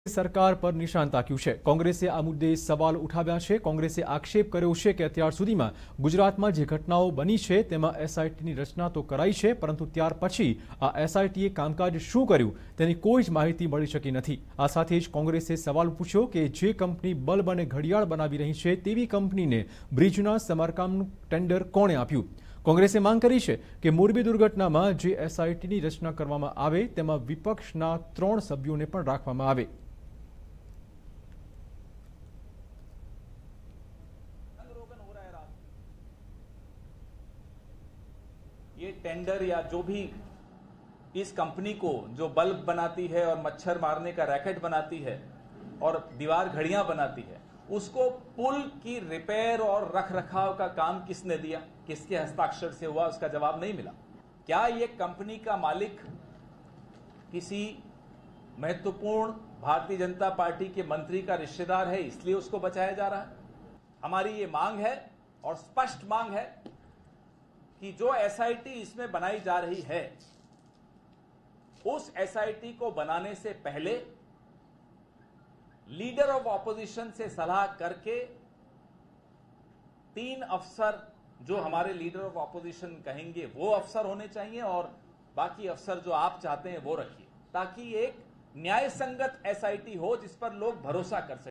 સરકાર પર નિશાન તાક્યું છે। કોંગ્રેસે આ મુદ્દે સવાલ ઉઠાવ્યા છે। કોંગ્રેસે આક્ષેપ કર્યો છે કે અત્યાર સુધીમાં ગુજરાતમાં જે ઘટનાઓ બની છે તેમાં એસઆઈટીની રચના તો કરાઈ છે, પરંતુ ત્યાર પછી આ એસઆઈટીએ કામકાજ શું કર્યું તેની કોઈ જ માહિતી મળી શકી નથી। આ સાથે જ કોંગ્રેસે સવાલ પૂછ્યો કે જે કંપની બલ્બ અને ઘડિયાળ બનાવી રહી છે તેવી કંપનીને બ્રિજના સમારકામનું ટેન્ડર કોણે આપ્યું। કોંગ્રેસે માંગ કરી છે કે મોરબી દુર્ઘટનામાં જે એસઆઈટીની રચના કરવામાં આવે તેમાં વિપક્ષના 3 સભ્યોને પણ રાખવામાં આવે। ये टेंडर या जो भी इस कंपनी को जो बल्ब बनाती है और मच्छर मारने का रैकेट बनाती है और दीवार घड़ियां बनाती है, उसको पुल की रिपेयर और रख रखाव का काम किसने दिया, किसके हस्ताक्षर से हुआ, उसका जवाब नहीं मिला। क्या ये कंपनी का मालिक किसी महत्वपूर्ण भारतीय जनता पार्टी के मंत्री का रिश्तेदार है, इसलिए उसको बचाया जा रहा है? हमारी ये मांग है और स्पष्ट मांग है कि जो एसआईटी इसमें बनाई जा रही है, उस एसआईटी को बनाने से पहले लीडर ऑफ ऑपोजिशन से सलाह करके 3 अफसर जो हमारे लीडर ऑफ ऑपोजिशन कहेंगे वो अफसर होने चाहिए और बाकी अफसर जो आप चाहते हैं वो रखिए, ताकि एक न्याय संगत एसआईटी हो जिस पर लोग भरोसा कर सकें।